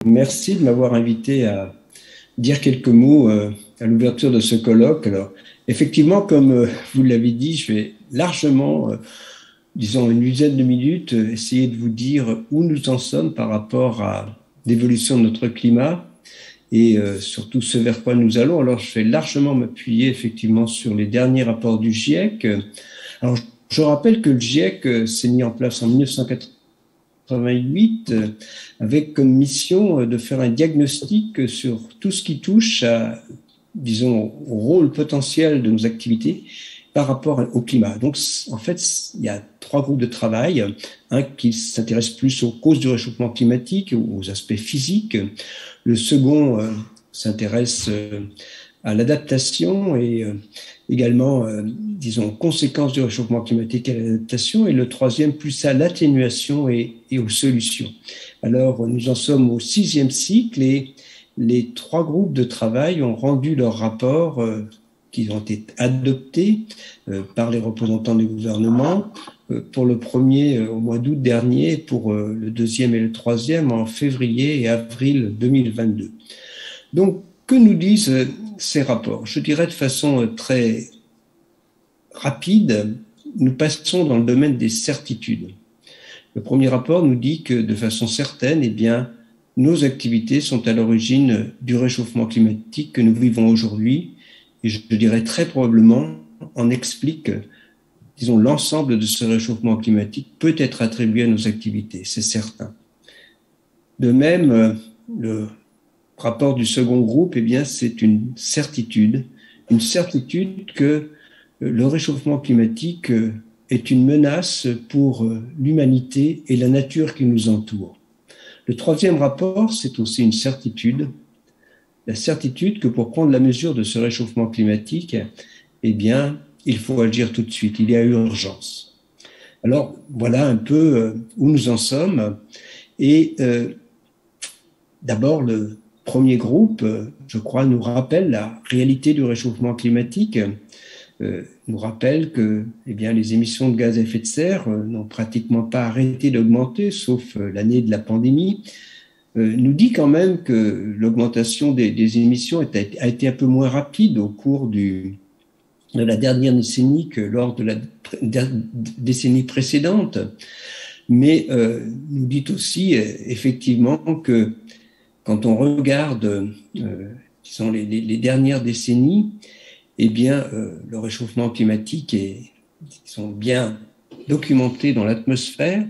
Merci de m'avoir invité à dire quelques mots à l'ouverture de ce colloque. Alors, effectivement, comme vous l'avez dit, je vais largement, disons une dizaine de minutes, essayer de vous dire où nous en sommes par rapport à l'évolution de notre climat et surtout ce vers quoi nous allons. Alors, je vais largement m'appuyer effectivement sur les derniers rapports du GIEC. Alors, je rappelle que le GIEC s'est mis en place en 1988 avec comme mission de faire un diagnostic sur tout ce qui touche à, disons, au rôle potentiel de nos activités par rapport au climat. Donc, en fait, il y a trois groupes de travail. Un qui s'intéresse plus aux causes du réchauffement climatique, aux aspects physiques. Le second s'intéresse à l'adaptation et également, disons, aux conséquences du réchauffement climatique et à l'adaptation, et le troisième plus à l'atténuation et aux solutions. Alors, nous en sommes au 6e cycle et les trois groupes de travail ont rendu leur rapport qui ont été adoptés par les représentants du gouvernement. Pour le premier au mois d'août dernier, pour le deuxième et le troisième en février et avril 2022. Donc, que nous disent ces rapports? Je dirais de façon très rapide, nous passons dans le domaine des certitudes. Le premier rapport nous dit que de façon certaine, eh bien, nos activités sont à l'origine du réchauffement climatique que nous vivons aujourd'hui, et je dirais très probablement en explique, disons, l'ensemble de ce réchauffement climatique peut être attribué à nos activités, c'est certain. De même, le rapport du second groupe, eh bien, c'est une certitude que le réchauffement climatique est une menace pour l'humanité et la nature qui nous entoure. Le troisième rapport, c'est aussi une certitude, la certitude que pour prendre la mesure de ce réchauffement climatique, eh bien, il faut agir tout de suite, il y a urgence. Alors, voilà un peu où nous en sommes. Et d'abord, le premier groupe, je crois, nous rappelle la réalité du réchauffement climatique, nous rappelle que eh bien, les émissions de gaz à effet de serre n'ont pratiquement pas arrêté d'augmenter, sauf l'année de la pandémie, nous dit quand même que l'augmentation des émissions a été un peu moins rapide au cours de la dernière décennie que lors de la décennie précédente, mais nous dit aussi effectivement que quand on regarde disons les dernières décennies, eh bien, le réchauffement climatique est, disons, bien documenté dans l'atmosphère.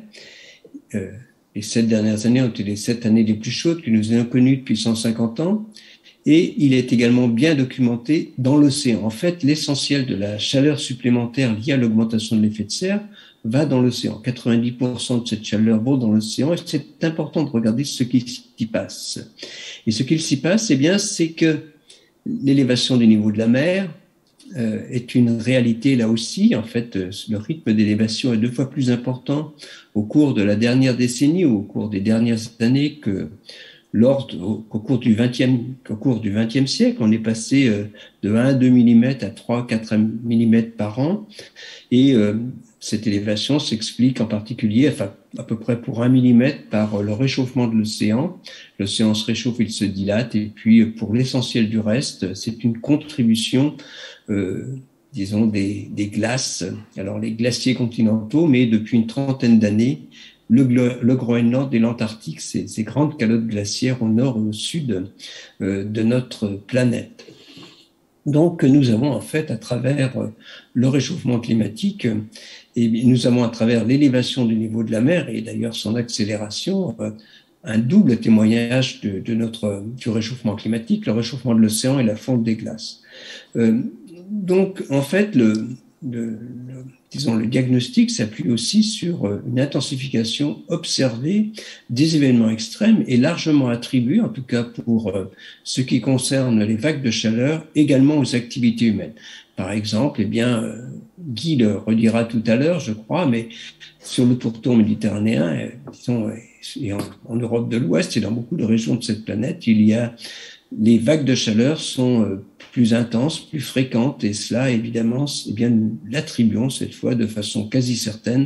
Les 7 dernières années ont été les 7 années les plus chaudes que nous ayons connues depuis 150 ans. Et il est également bien documenté dans l'océan. En fait, l'essentiel de la chaleur supplémentaire liée à l'augmentation de l'effet de serre va dans l'océan. 90% de cette chaleur va dans l'océan et c'est important de regarder ce qui s'y passe. Et ce qu'il s'y passe, eh bien, c'est que l'élévation du niveau de la mer est une réalité là aussi. En fait, le rythme d'élévation est 2 fois plus important au cours de la dernière décennie ou au cours des dernières années que au cours du XXe siècle. On est passé de 1 à 2 mm à 3 à 4 mm par an. Et cette élévation s'explique en particulier, enfin, à peu près pour 1 mm par le réchauffement de l'océan. L'océan se réchauffe, il se dilate. Et puis, pour l'essentiel du reste, c'est une contribution, disons, des glaces. Alors, les glaciers continentaux, mais depuis une trentaine d'années, le Groenland et l'Antarctique, ces grandes calottes glaciaires au nord et au sud de notre planète. Donc, nous avons en fait, à travers le réchauffement climatique, et nous avons à travers l'élévation du niveau de la mer et d'ailleurs son accélération, un double témoignage du réchauffement climatique, le réchauffement de l'océan et la fonte des glaces. Donc, en fait, disons, le diagnostic s'appuie aussi sur une intensification observée des événements extrêmes et largement attribuée, en tout cas pour ce qui concerne les vagues de chaleur, également aux activités humaines. Par exemple, eh bien, Guy le redira tout à l'heure, je crois, mais sur le pourtour méditerranéen, disons, et en Europe de l'Ouest et dans beaucoup de régions de cette planète, les vagues de chaleur sont plus intenses, plus fréquentes, et cela, évidemment, eh bien, nous l'attribuons cette fois de façon quasi certaine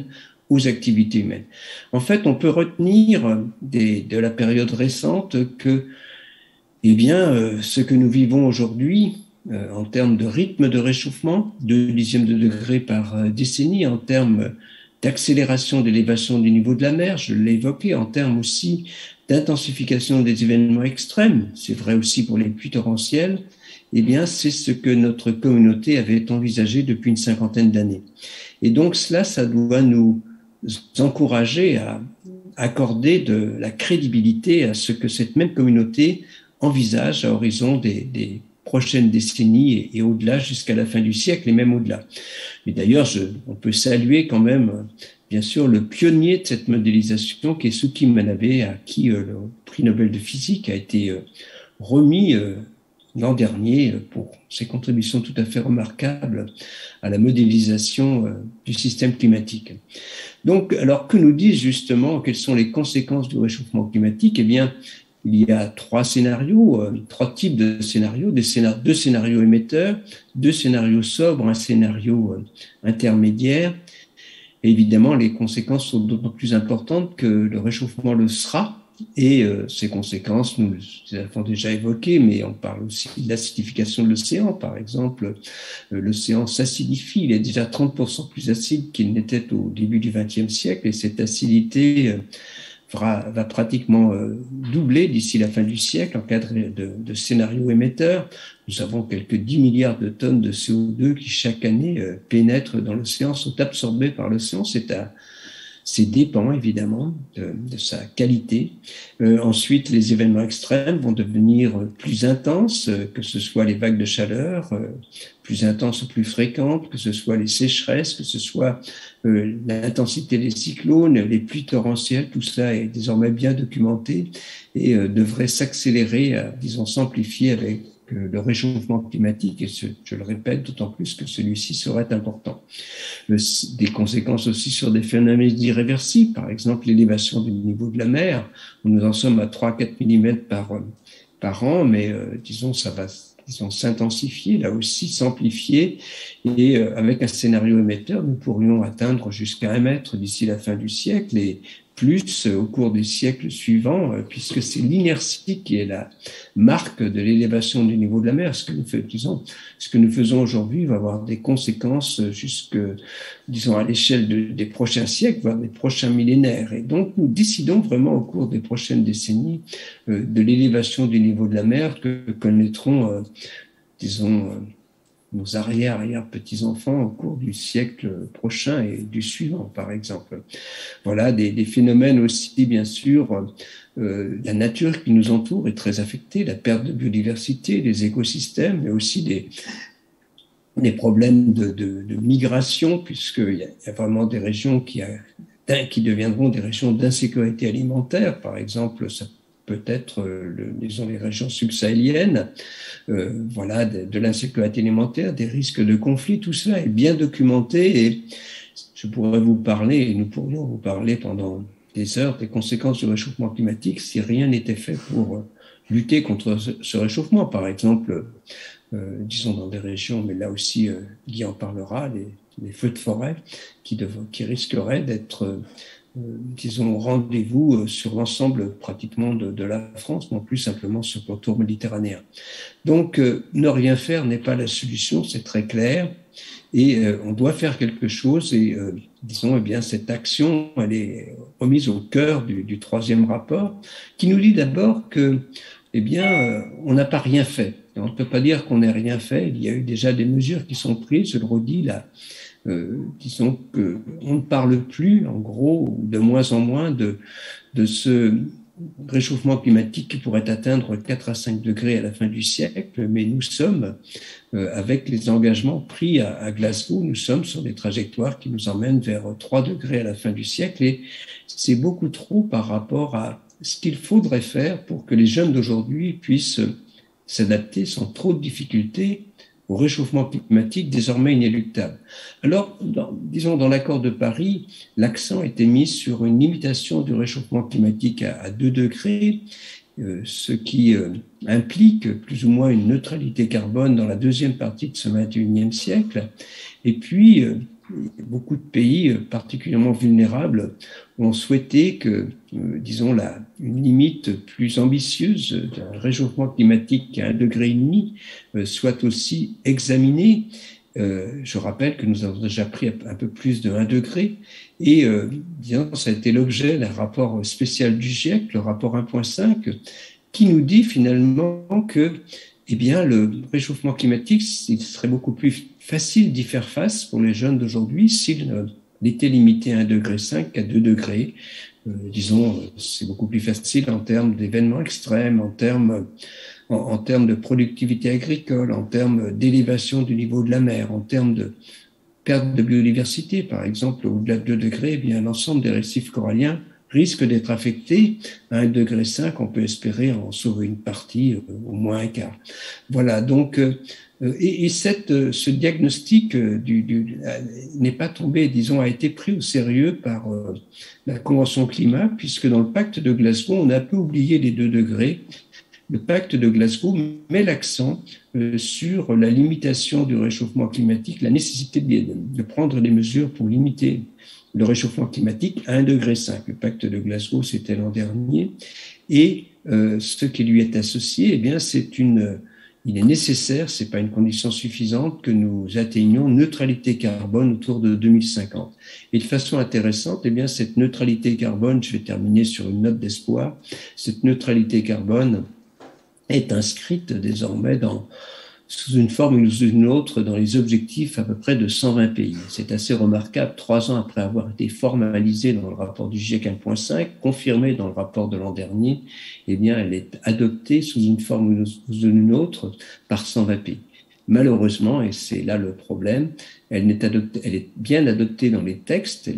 aux activités humaines. En fait, on peut retenir de la période récente que, eh bien, ce que nous vivons aujourd'hui, en termes de rythme de réchauffement, 2/10 de degré par décennie, en termes d'accélération d'élévation du niveau de la mer, je l'ai évoqué, en termes aussi d'intensification des événements extrêmes, c'est vrai aussi pour les pluies torrentielles, eh bien, c'est ce que notre communauté avait envisagé depuis une cinquantaine d'années. Et donc, cela, ça doit nous encourager à accorder de la crédibilité à ce que cette même communauté envisage à horizon des prochaines décennies et au-delà jusqu'à la fin du siècle et même au-delà. Et d'ailleurs, on peut saluer quand même, bien sûr, le pionnier de cette modélisation qui est Suki Manabe, à qui le prix Nobel de physique a été remis l'an dernier pour ses contributions tout à fait remarquables à la modélisation du système climatique. Donc, alors que nous disent justement, quelles sont les conséquences du réchauffement climatique? Eh bien, il y a trois scénarios, trois types de scénarios, deux scénarios émetteurs, deux scénarios sobres, un scénario intermédiaire. Et évidemment, les conséquences sont d'autant plus importantes que le réchauffement le sera. Et ces conséquences, nous les avons déjà évoquées, mais on parle aussi de l'acidification de l'océan. Par exemple, l'océan s'acidifie, il est déjà 30% plus acide qu'il n'était au début du XXe siècle, et cette acidité va pratiquement doubler d'ici la fin du siècle en cas de scénario émetteur. Nous avons quelques 10 milliards de tonnes de CO2 qui chaque année pénètrent dans l'océan, sont absorbées par l'océan. C'est dépend évidemment de sa qualité. Ensuite, les événements extrêmes vont devenir plus intenses, que ce soit les vagues de chaleur, plus intenses ou plus fréquentes, que ce soit les sécheresses, que ce soit l'intensité des cyclones, les pluies torrentielles, tout ça est désormais bien documenté et devrait s'accélérer, disons, s'amplifier avec le réchauffement climatique, et je le répète, d'autant plus que celui-ci serait important. Des conséquences aussi sur des phénomènes irréversibles, par exemple l'élévation du niveau de la mer, où nous en sommes à 3-4 mm par an, mais disons, ça va s'intensifier, là aussi s'amplifier, et avec un scénario émetteur, nous pourrions atteindre jusqu'à 1 mètre d'ici la fin du siècle, et plus au cours des siècles suivants, puisque c'est l'inertie qui est la marque de l'élévation du niveau de la mer. Ce que nous faisons aujourd'hui va avoir des conséquences jusque, disons, à l'échelle des prochains siècles, voire des prochains millénaires. Et donc, nous décidons vraiment au cours des prochaines décennies de l'élévation du niveau de la mer que connaîtront, disons, nos arrière-petits-enfants au cours du siècle prochain et du suivant, par exemple. Voilà, des phénomènes aussi, bien sûr, la nature qui nous entoure est très affectée, la perte de biodiversité, des écosystèmes, mais aussi des problèmes de migration, puisqu'il y a vraiment des régions qui deviendront des régions d'insécurité alimentaire, par exemple, ça peut être, disons, les régions subsahéliennes, voilà, de l'insécurité alimentaire, des risques de conflit, tout cela est bien documenté, et je pourrais vous parler, et nous pourrions vous parler pendant des heures des conséquences du réchauffement climatique si rien n'était fait pour lutter contre ce réchauffement. Par exemple, disons dans des régions, mais là aussi Guy en parlera, les feux de forêt qui risqueraient d'être disons, au rendez-vous sur l'ensemble pratiquement de la France, non plus simplement sur le pourtour méditerranéen. Donc, ne rien faire n'est pas la solution, c'est très clair, et on doit faire quelque chose, et disons, eh bien, cette action, elle est remise au cœur du troisième rapport, qui nous dit d'abord que, eh bien, on n'a pas rien fait. Et on ne peut pas dire qu'on n'ait rien fait, il y a eu déjà des mesures qui sont prises, je le redis là, disons qu'on ne parle plus, en gros, ou de moins en moins, de ce réchauffement climatique qui pourrait atteindre 4 à 5 degrés à la fin du siècle, mais nous sommes, avec les engagements pris à Glasgow, nous sommes sur des trajectoires qui nous emmènent vers 3 degrés à la fin du siècle, et c'est beaucoup trop par rapport à ce qu'il faudrait faire pour que les jeunes d'aujourd'hui puissent s'adapter sans trop de difficultés au réchauffement climatique désormais inéluctable. Alors, disons, dans l'accord de Paris, l'accent était mis sur une limitation du réchauffement climatique à 2 degrés, ce qui implique plus ou moins une neutralité carbone dans la deuxième partie de ce 21e siècle. Et puis, beaucoup de pays, particulièrement vulnérables, ont souhaité que, disons, une limite plus ambitieuse d'un réchauffement climatique à 1,5 degré soit aussi examinée. Je rappelle que nous avons déjà pris un peu plus de 1 degré et disons, ça a été l'objet d'un rapport spécial du GIEC, le rapport 1.5, qui nous dit finalement que eh bien, le réchauffement climatique, il serait beaucoup plus facile d'y faire face pour les jeunes d'aujourd'hui s'il était limité à 1,5 degré à 2 degrés. Disons, c'est beaucoup plus facile en termes d'événements extrêmes, en termes de productivité agricole, en termes d'élévation du niveau de la mer, en termes de perte de biodiversité. Par exemple, au-delà de 2 degrés, eh bien, l'ensemble des récifs coralliens risque d'être affecté. À 1,5 degré, on peut espérer en sauver une partie, au moins un quart. Voilà, donc, ce diagnostic n'est pas tombé, disons, a été pris au sérieux par la Convention climat, puisque dans le pacte de Glasgow, on a un peu oublié les 2 degrés. Le pacte de Glasgow met l'accent sur la limitation du réchauffement climatique, la nécessité de prendre des mesures pour limiter le réchauffement climatique à 1,5 degré. Le pacte de Glasgow, c'était l'an dernier. Et ce qui lui est associé, eh bien, il est nécessaire, ce n'est pas une condition suffisante, que nous atteignions neutralité carbone autour de 2050. Et de façon intéressante, eh bien, cette neutralité carbone, je vais terminer sur une note d'espoir, cette neutralité carbone est inscrite désormais sous une forme ou sous une autre dans les objectifs à peu près de 120 pays. C'est assez remarquable, 3 ans après avoir été formalisée dans le rapport du GIEC 1.5, confirmée dans le rapport de l'an dernier, eh bien, elle est adoptée sous une forme ou sous une autre par 120 pays. Malheureusement, et c'est là le problème, elle est bien adoptée dans les textes,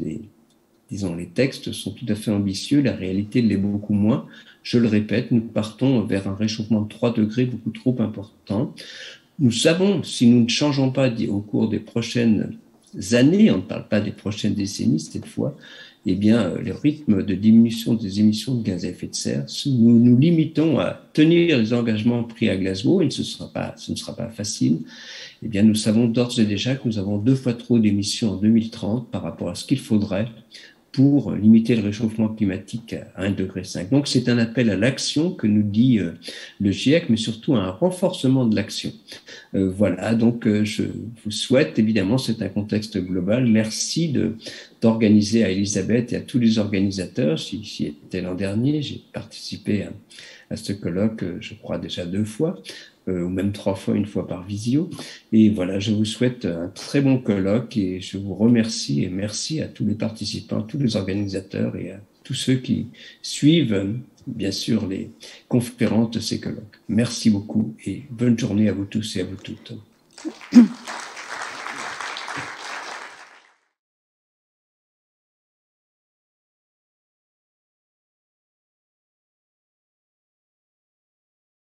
les textes sont tout à fait ambitieux, la réalité l'est beaucoup moins. Je le répète, nous partons vers un réchauffement de 3 degrés beaucoup trop important. Nous savons, si nous ne changeons pas au cours des prochaines années, on ne parle pas des prochaines décennies cette fois, eh bien, le rythme de diminution des émissions de gaz à effet de serre, si nous nous limitons à tenir les engagements pris à Glasgow, et ce ne sera pas facile, eh bien, nous savons d'ores et déjà que nous avons 2 fois trop d'émissions en 2030 par rapport à ce qu'il faudrait pour limiter le réchauffement climatique à 1,5 degré. Donc, c'est un appel à l'action que nous dit le GIEC, mais surtout à un renforcement de l'action. Voilà, donc je vous souhaite, évidemment, c'est un contexte global. Merci d'organiser à Elisabeth et à tous les organisateurs. J'y étais l'an dernier, j'ai participé à ce colloque, je crois déjà 2 fois. Ou même 3 fois, une fois par visio. Et voilà, je vous souhaite un très bon colloque et je vous remercie et merci à tous les participants, tous les organisateurs et à tous ceux qui suivent, bien sûr, les conférences de ces colloques. Merci beaucoup et bonne journée à vous tous et à vous toutes.